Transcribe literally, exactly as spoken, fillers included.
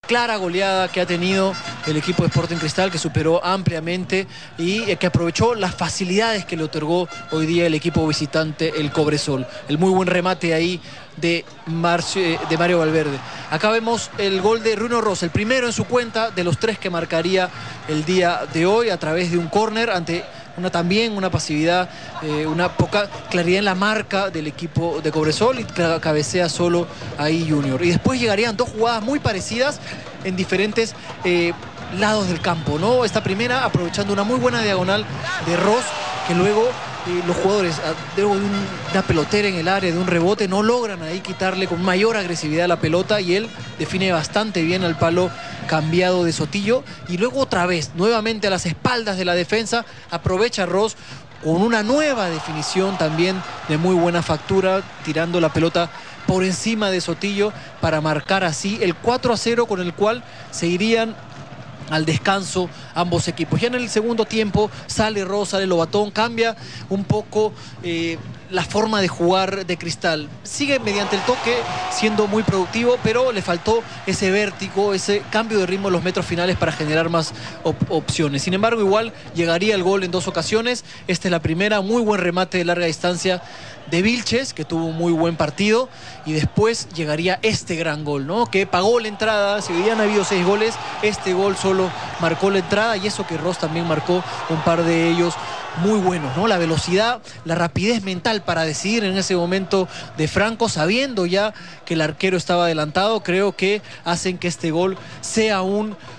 clara goleada que ha tenido el equipo de Sporting Cristal, que superó ampliamente y que aprovechó las facilidades que le otorgó hoy día el equipo visitante, el Cobresol. El muy buen remate ahí de, Marcio, de Mario Valverde. Acá vemos el gol de Ruino Rosa, el primero en su cuenta de los tres que marcaría el día de hoy a través de un córner ante una también una pasividad, eh, una poca claridad en la marca del equipo de Cobresol, y cabecea solo ahí Junior. Y después llegarían dos jugadas muy parecidas en diferentes eh, lados del campo, ¿no? Esta primera aprovechando una muy buena diagonal de Ross, que luego eh, los jugadores, luego de un, una pelotera en el área, de un rebote, no logran ahí quitarle con mayor agresividad la pelota, y él define bastante bien al palo cambiado de Sotillo. Y luego otra vez, nuevamente a las espaldas de la defensa, aprovecha Ross con una nueva definición también de muy buena factura, tirando la pelota por encima de Sotillo para marcar así el cuatro a cero, con el cual se irían al descanso ambos equipos. Ya en el segundo tiempo sale Ross, sale Lobatón, cambia un poco eh, la forma de jugar de Cristal. Sigue mediante el toque siendo muy productivo, pero le faltó ese vértigo, ese cambio de ritmo en los metros finales para generar más op opciones. Sin embargo, igual llegaría el gol en dos ocasiones. Esta es la primera, muy buen remate de larga distancia de Vilches, que tuvo un muy buen partido, y después llegaría este gran gol, ¿no? Que pagó la entrada. Si habían habido seis goles, este gol solo marcó la entrada, y eso que Ross también marcó un par de ellos muy buenos, ¿no? La velocidad, la rapidez mental para decidir en ese momento de Franco, sabiendo ya que el arquero estaba adelantado, creo que hacen que este gol sea un